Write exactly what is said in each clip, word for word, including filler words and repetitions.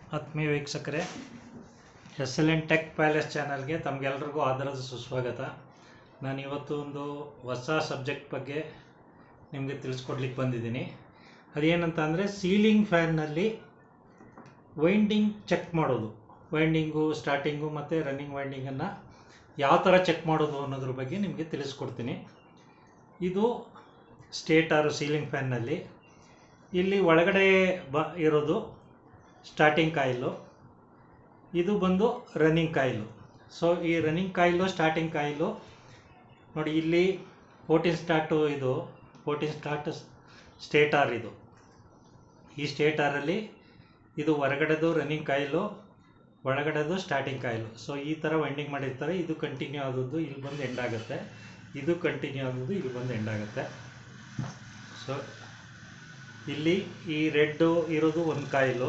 ಆತ್ಮೀಯ ವೀಕ್ಷಕರೇ, S L N Tech Palace ಚಾನಲ್ಗೆ ತಮಗೆಲ್ಲರಿಗೂ ಆದರದ ಸುಸ್ವಾಗತ. ನಾನು ಇವತ್ತು ಒಂದು ಹೊಸ ಸಬ್ಜೆಕ್ಟ್ ಬಗ್ಗೆ ನಿಮಗೆ ತಿಳಿಸ್ಕೊಡ್ಲಿಕ್ಕೆ ಬಂದಿದ್ದೀನಿ. ಅದೇನಂತ ಅಂದರೆ ಸೀಲಿಂಗ್ ಫ್ಯಾನ್ನಲ್ಲಿ ವೈಂಡಿಂಗ್ ಚೆಕ್ ಮಾಡೋದು, ವೈಂಡಿಂಗು ಸ್ಟಾರ್ಟಿಂಗು ಮತ್ತು ರನ್ನಿಂಗ್ ವೈಂಡಿಂಗನ್ನು ಯಾವ ಥರ ಚೆಕ್ ಮಾಡೋದು ಅನ್ನೋದ್ರ ಬಗ್ಗೆ ನಿಮಗೆ ತಿಳಿಸ್ಕೊಡ್ತೀನಿ. ಇದು ಸ್ಟೇಟಾರು ಸೀಲಿಂಗ್ ಫ್ಯಾನ್ನಲ್ಲಿ. ಇಲ್ಲಿ ಒಳಗಡೆ ಬ ಇರೋದು ಸ್ಟಾರ್ಟಿಂಗ್ ಕಾಯಿಲು, ಇದು ಬಂದು ರನ್ನಿಂಗ್ ಕಾಯಿಲು. ಸೊ ಈ ರನ್ನಿಂಗ್ ಕಾಯಿಲು ಸ್ಟಾರ್ಟಿಂಗ್ ಕಾಯಿಲು ನೋಡಿ, ಇಲ್ಲಿ ಫೋರ್ಟೀನ್ ಸ್ಟಾರ್ಟು, ಇದು ಫೋರ್ಟೀನ್ ಸ್ಟಾರ್ಟ್ ಸ್ಟೇಟಾರ್. ಇದು ಈ ಸ್ಟೇಟಾರಲ್ಲಿ ಇದು ಹೊರಗಡೆದು ರನ್ನಿಂಗ್ ಕಾಯಿಲು, ಒಳಗಡೆದು ಸ್ಟಾರ್ಟಿಂಗ್ ಕಾಯಿಲು. ಸೊ ಈ ಥರ ವೈಂಡಿಂಗ್ ಮಾಡಿರ್ತಾರೆ. ಇದು ಕಂಟಿನ್ಯೂ ಆದದ್ದು ಇಲ್ಲಿ ಬಂದು ಎಂಡ್ ಆಗುತ್ತೆ, ಇದು ಕಂಟಿನ್ಯೂ ಆದದ್ದು ಇಲ್ಲಿ ಬಂದು ಎಂಡ್ ಆಗುತ್ತೆ. ಸೊ ಇಲ್ಲಿ ಈ ರೆಡ್ಡು ಇರೋದು ಒಂದು ಕಾಯಿಲು,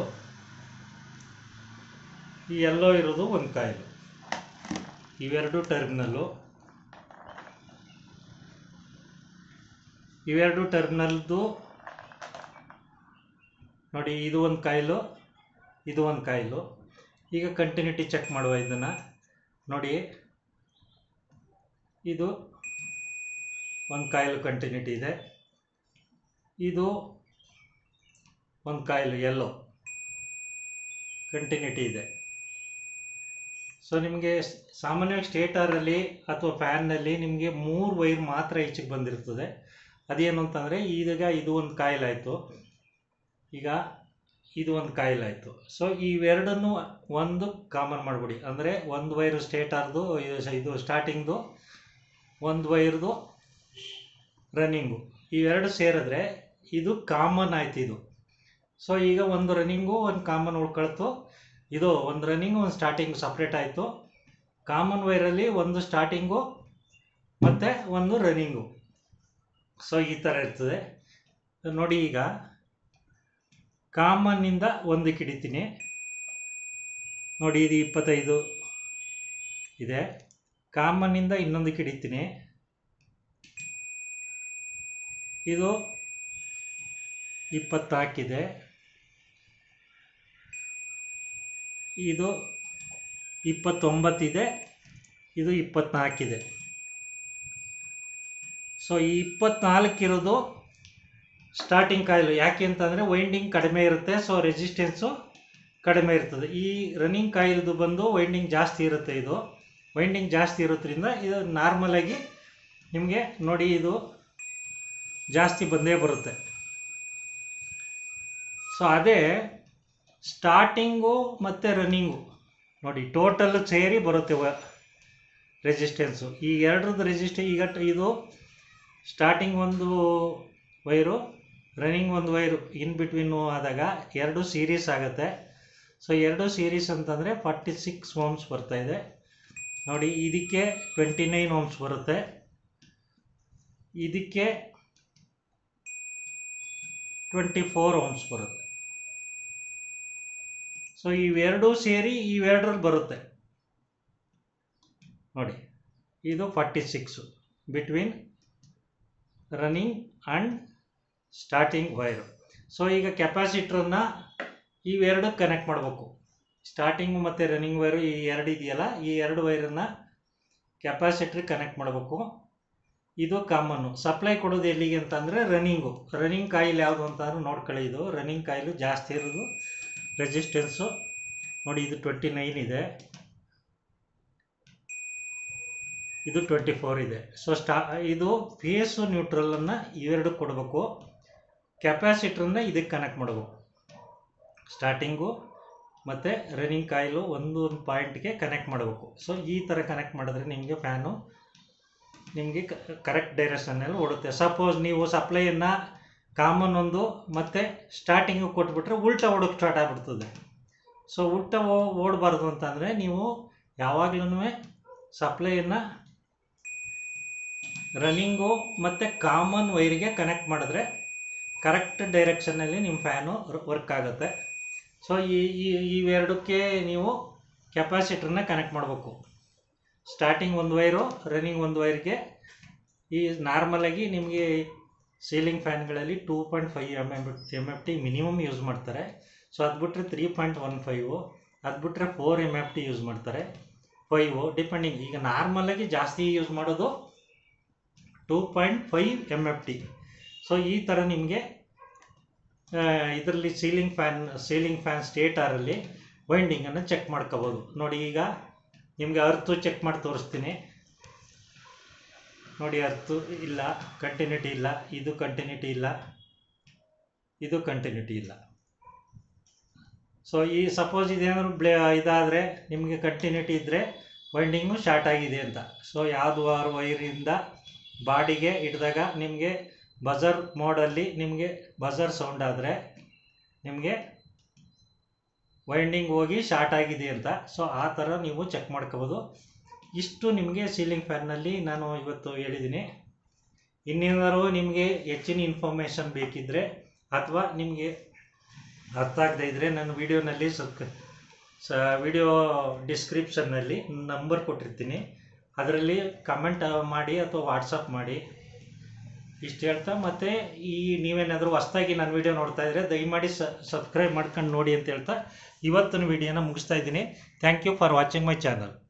ಈ ಎಲ್ಲೋ ಇರೋದು ಒಂದು ಕಾಯಿಲು. ಇವೆರಡು ಟರ್ಮಿನಲ್ಲು, ಇವೆರಡು ಟರ್ಮಿನಲ್ದು ನೋಡಿ, ಇದು ಒಂದು ಕಾಯಿಲು, ಇದು ಒಂದು ಕಾಯಿಲು. ಈಗ ಕಂಟಿನ್ಯೂಟಿ ಚೆಕ್ ಮಾಡುವ. ಇದನ್ನು ನೋಡಿ, ಇದು ಒಂದು ಕಾಯಿಲು ಕಂಟಿನ್ಯೂಟಿ ಇದೆ, ಇದು ಒಂದು ಕಾಯಿಲು ಎಲ್ಲೋ ಕಂಟಿನ್ಯೂಟಿ ಇದೆ. ಸೊ ನಿಮಗೆ ಸಾಮಾನ್ಯವಾಗಿ ಸ್ಟೇಟಾರಲ್ಲಿ ಅಥವಾ ಫ್ಯಾನ್ನಲ್ಲಿ ನಿಮಗೆ ಮೂರು ವೈರ್ ಮಾತ್ರ ಈಚೆಗೆ ಬಂದಿರ್ತದೆ. ಅದೇನು ಅಂತಂದರೆ, ಈಗ ಇದು ಒಂದು ಕಾಯಿಲಾಯಿತು, ಈಗ ಇದು ಒಂದು ಕಾಯಿಲಾಯಿತು. ಸೊ ಇವೆರಡನ್ನು ಒಂದು ಕಾಮನ್ ಮಾಡಿಬಿಡಿ. ಅಂದರೆ ಒಂದು ವೈರು ಸ್ಟೇಟಾರ್ದು, ಇದು ಸ್ಟಾರ್ಟಿಂಗ್ದು, ಒಂದು ವೈರ್ದು ರನ್ನಿಂಗು, ಇವೆರಡು ಸೇರಿದ್ರೆ ಇದು ಕಾಮನ್ ಆಯ್ತು ಇದು. ಸೊ ಈಗ ಒಂದು ರನ್ನಿಂಗು ಒಂದು ಕಾಮನ್ ಉಳ್ಕೊಳ್ತು. ಇದು ಒಂದು ರನ್ನಿಂಗು ಒಂದು ಸ್ಟಾರ್ಟಿಂಗು ಸಪ್ರೇಟ್ ಆಯಿತು. ಕಾಮನ್ ವೈರಲ್ಲಿ ಒಂದು ಸ್ಟಾರ್ಟಿಂಗು ಮತ್ತು ಒಂದು ರನ್ನಿಂಗು. ಸೊ ಈ ಥರ ಇರ್ತದೆ ನೋಡಿ. ಈಗ ಕಾಮನ್ನಿಂದ ಒಂದಕ್ಕೆ ಹಿಡಿತೀನಿ ನೋಡಿ, ಇದು ಇಪ್ಪತ್ತೈದು ಇದೆ. ಕಾಮನ್ನಿಂದ ಇನ್ನೊಂದಕ್ಕೆ ಹಿಡಿತೀನಿ, ಇದು ಇಪ್ಪತ್ನಾಲ್ಕಿದೆ, ಇದು ಇಪ್ಪತ್ತೊಂಬತ್ತಿದೆ, ಇದು ಇಪ್ಪತ್ನಾಲ್ಕಿದೆ. ಸೊ ಈ ಇಪ್ಪತ್ನಾಲ್ಕಿರೋದು ಸ್ಟಾರ್ಟಿಂಗ್ ಕಾಯಿಲು. ಯಾಕೆ ಅಂತಂದರೆ ವೈಂಡಿಂಗ್ ಕಡಿಮೆ ಇರುತ್ತೆ, ಸೊ ರೆಸಿಸ್ಟೆನ್ಸು ಕಡಿಮೆ ಇರ್ತದೆ. ಈ ರನ್ನಿಂಗ್ ಕಾಯಿಲ್ದು ಬಂದು ವೈಂಡಿಂಗ್ ಜಾಸ್ತಿ ಇರುತ್ತೆ. ಇದು ವೈಂಡಿಂಗ್ ಜಾಸ್ತಿ ಇರೋದ್ರಿಂದ ಇದು ನಾರ್ಮಲಾಗಿ ನಿಮಗೆ ನೋಡಿ, ಇದು ಜಾಸ್ತಿ ಬಂದೇ ಬರುತ್ತೆ. ಸೊ ಅದೇ ಸ್ಟಾರ್ಟಿಂಗು ಮತ್ತು ರನ್ನಿಂಗು ನೋಡಿ ಟೋಟಲ್ ಸೇರಿ ಬರುತ್ತೆ ರೆಸಿಸ್ಟೆನ್ಸು. ಈ ಎರಡರದ್ದು ರೆಸಿಸ್ಟೆ ಈಗ ಇದು ಸ್ಟಾರ್ಟಿಂಗ್ ಒಂದು ವೈರು, ರನ್ನಿಂಗ್ ಒಂದು ವೈರು ಇನ್ ಬಿಟ್ವೀನು ಆದಾಗ ಎರಡು ಸೀರೀಸ್ ಆಗುತ್ತೆ. ಸೊ ಎರಡು ಸೀರೀಸ್ ಅಂತಂದರೆ ಫಾರ್ಟಿ ಸಿಕ್ಸ್ ಓಮ್ಸ್ ಬರ್ತಾಯಿದೆ ನೋಡಿ. ಇದಕ್ಕೆ ಟ್ವೆಂಟಿ ನೈನ್ ಓಮ್ಸ್ ಬರುತ್ತೆ, ಇದಕ್ಕೆ ಟ್ವೆಂಟಿ ಫೋರ್ ಓಮ್ಸ್ ಬರುತ್ತೆ. ಸೊ ಇವೆರಡೂ ಸೇರಿ ಇವೆರಡರಲ್ಲಿ ಬರುತ್ತೆ ನೋಡಿ. ಇದು forty six between running and starting wire. So ಈಗ ಕೆಪಾಸಿಟ್ರನ್ನು ಇವೆರಡು ಕನೆಕ್ಟ್ ಮಾಡಬೇಕು. ಸ್ಟಾರ್ಟಿಂಗು ಮತ್ತು ರನ್ನಿಂಗ್ ವೈರು ಈ ಎರಡು ಇದೆಯಲ್ಲ, ಈ ಎರಡು ವೈರನ್ನು ಕೆಪಾಸಿಟ್ರಿಗೆ ಕನೆಕ್ಟ್ ಮಾಡಬೇಕು. ಇದು ಕಾಮನ್ನು. ಸಪ್ಲೈ ಕೊಡೋದು ಎಲ್ಲಿಗೆ ಅಂತಂದರೆ ರನ್ನಿಂಗು. ರನ್ನಿಂಗ್ ಕಾಯಿಲ್ ಯಾವುದು ಅಂತಂದ್ರೆ ನೋಡ್ಕೊಳ್ಳಿ, ಇದು ರನ್ನಿಂಗ್ ಕಾಯಿಲು ಜಾಸ್ತಿ ಇರೋದು ರೆಸಿಸ್ಟೆನ್ಸು ನೋಡಿ. ಇದು ಟ್ವೆಂಟಿ ನೈನ್ ಇದೆ, ಇದು ಟ್ವೆಂಟಿ ಫೋರ್ ಇದೆ. ಸೊ ಸ್ಟಾ ಇದು ಫೇಸು ನ್ಯೂಟ್ರಲನ್ನು ಇವೆರಡು ಕೊಡಬೇಕು. ಕೆಪಾಸಿಟ್ರನ್ನ ಇದಕ್ಕೆ ಕನೆಕ್ಟ್ ಮಾಡಬೇಕು. ಸ್ಟಾರ್ಟಿಂಗು ಮತ್ತು ರನ್ನಿಂಗ್ ಕಾಯಿಲು ಒಂದು ಒಂದು ಪಾಯಿಂಟ್ಗೆ ಕನೆಕ್ಟ್ ಮಾಡಬೇಕು. ಸೊ ಈ ಥರ ಕನೆಕ್ಟ್ ಮಾಡಿದ್ರೆ ನಿಮಗೆ ಫ್ಯಾನು ನಿಮಗೆ ಕರೆಕ್ಟ್ ಡೈರೆಕ್ಷನ್ನಲ್ಲಿ ಓಡುತ್ತೆ. ಸಪೋಸ್ ನೀವು ಸಪ್ಲೈಯನ್ನು ಕಾಮನ್ ಒಂದು ಮತ್ತು ಸ್ಟಾರ್ಟಿಂಗು ಕೊಟ್ಬಿಟ್ರೆ ಉಲ್ಟಾ ಓಡೋಕ್ಕೆ ಸ್ಟಾರ್ಟ್ ಆಗಿಬಿಡ್ತದೆ. ಸೊ ಉಲ್ಟಾ ಓಡಬಾರ್ದು ಅಂತಂದರೆ ನೀವು ಯಾವಾಗಲೂ ಸಪ್ಲೈಯನ್ನು ರನ್ನಿಂಗು ಮತ್ತು ಕಾಮನ್ ವೈರಿಗೆ ಕನೆಕ್ಟ್ ಮಾಡಿದ್ರೆ ಕರೆಕ್ಟ್ ಡೈರೆಕ್ಷನ್ನಲ್ಲಿ ನಿಮ್ಮ ಫ್ಯಾನು ವರ್ಕ್ ಆಗುತ್ತೆ. ಸೊ ಈ ಇವೆರಡಕ್ಕೆ ನೀವು ಕೆಪಾಸಿಟ್ರನ್ನ ಕನೆಕ್ಟ್ ಮಾಡಬೇಕು. ಸ್ಟಾರ್ಟಿಂಗ್ ಒಂದು ವೈರು, ರನ್ನಿಂಗ್ ಒಂದು ವೈರ್ಗೆ. ಈ ನಾರ್ಮಲಾಗಿ ನಿಮಗೆ ಸೀಲಿಂಗ್ ಫ್ಯಾನ್ಗಳಲ್ಲಿ two point five M M M F T minimum use ಮಾಡ್ತಾರೆ. ಸೊ ಅದು ಬಿಟ್ಟರೆ ತ್ರೀ ಪಾಯಿಂಟ್ ಒನ್ ಫೈವು, ಅದು ಬಿಟ್ಟರೆ four M F T use ಮಾಡ್ತಾರೆ, ಫೈವು ಡಿಪೆಂಡಿಂಗ್. ಈಗ ನಾರ್ಮಲಾಗಿ ಜಾಸ್ತಿ ಯೂಸ್ ಮಾಡೋದು two point five M F T. So ಈ ಥರ ನಿಮಗೆ ಇದರಲ್ಲಿ ಸೀಲಿಂಗ್ ಫ್ಯಾನ್ ಸೀಲಿಂಗ್ ಫ್ಯಾನ್ ಸ್ಟೇಟರಲ್ಲಿ ವೈಂಡಿಂಗನ್ನು ಚೆಕ್ ಮಾಡ್ಕೋಬೋದು. ನೋಡಿ, ಈಗ ನಿಮಗೆ ಅರ್ತು ಚೆಕ್ ಮಾಡಿ ತೋರಿಸ್ತೀನಿ. ನೋಡಿ, ಅರ್ತು ಇಲ್ಲ, ಕಂಟಿನ್ಯೂಟಿ ಇಲ್ಲ, ಇದು ಕಂಟಿನ್ಯೂಟಿ ಇಲ್ಲ, ಇದು ಕಂಟಿನ್ಯೂಟಿ ಇಲ್ಲ. ಸೊ ಈ ಸಪೋಸ್ ಇದೇನಾದ್ರು ಬ್ಲೇ ಇದಾದರೆ ನಿಮಗೆ ಕಂಟಿನ್ಯೂಟಿ ಇದ್ದರೆ ವೈಂಡಿಂಗು ಶಾರ್ಟ್ ಆಗಿದೆ ಅಂತ. ಸೊ ಯಾವುದು ಆರು ವೈರಿಂದ ಬಾಡಿಗೆ ಹಿಡಿದಾಗ ನಿಮಗೆ ಬಜರ್ ಮೋಡಲ್ಲಿ ನಿಮಗೆ ಬಜರ್ ಸೌಂಡ್ ಆದರೆ ನಿಮಗೆ ವೈಂಡಿಂಗ್ ಹೋಗಿ ಶಾರ್ಟ್ ಆಗಿದೆ ಅಂತ. ಸೊ ಆ ಥರ ನೀವು ಚೆಕ್ ಮಾಡ್ಕೋಬೋದು. ಇಷ್ಟು ನಿಮಗೆ ಸೀಲಿಂಗ್ ಫ್ಯಾನ್ನಲ್ಲಿ ನಾನು ಇವತ್ತು ಹೇಳಿದ್ದೀನಿ. ಇನ್ನೇನಾದ್ರು ನಿಮಗೆ ಹೆಚ್ಚಿನ ಇನ್ಫಾರ್ಮೇಷನ್ ಬೇಕಿದ್ದರೆ ಅಥವಾ ನಿಮಗೆ ಅರ್ಥ ಆಗದೇ ಇದ್ದರೆ ನನ್ನ ವಿಡಿಯೋನಲ್ಲಿ ಸ್ವಲ್ಪ ಸ ವಿಡಿಯೋ ಡಿಸ್ಕ್ರಿಪ್ಷನ್ನಲ್ಲಿ ನಂಬರ್ ಕೊಟ್ಟಿರ್ತೀನಿ, ಅದರಲ್ಲಿ ಕಮೆಂಟ್ ಮಾಡಿ ಅಥವಾ ವಾಟ್ಸಪ್ ಮಾಡಿ. ಇಷ್ಟು ಹೇಳ್ತಾ, ಮತ್ತು ಈ ನೀವೇನಾದರೂ ಹೊಸ್ದಾಗಿ ನನ್ನ ವಿಡಿಯೋ ನೋಡ್ತಾ ಇದ್ದರೆ ದಯಮಾಡಿ ಸಬ್ಸ್ಕ್ರೈಬ್ ಮಾಡ್ಕೊಂಡು ನೋಡಿ ಅಂತ ಹೇಳ್ತಾ ಇವತ್ತಿನ ವಿಡಿಯೋನ ಮುಗಿಸ್ತಾ ಇದ್ದೀನಿ. Thank you for watching my channel.